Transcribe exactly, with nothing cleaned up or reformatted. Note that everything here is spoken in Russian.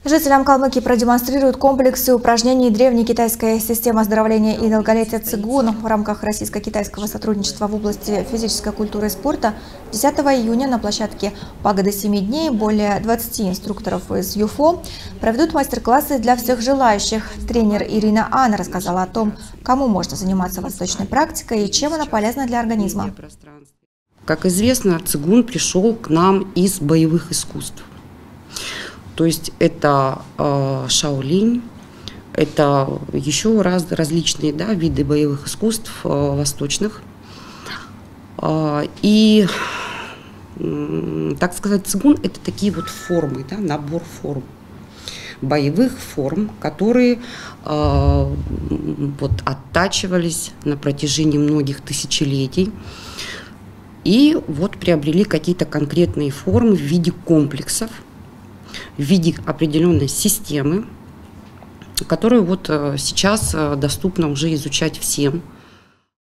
Жителям Калмыкии продемонстрируют комплексы упражнений древней китайской системы оздоровления и долголетия цигун в рамках российско-китайского сотрудничества в области физической культуры и спорта. десятого июня на площадке «Пагода семи дней» более двадцати инструкторов из ЮФО проведут мастер-классы для всех желающих. Тренер Ирина Ан рассказала о том, кому можно заниматься восточной практикой и чем она полезна для организма. Как известно, цигун пришел к нам из боевых искусств. То есть это э, шаолинь, это еще раз различные да, виды боевых искусств э, восточных. Э, и, э, так сказать, цигун – это такие вот формы, да, набор форм, боевых форм, которые э, вот, оттачивались на протяжении многих тысячелетий. И вот приобрели какие-то конкретные формы в виде комплексов, в виде определенной системы, которую вот сейчас доступно уже изучать всем.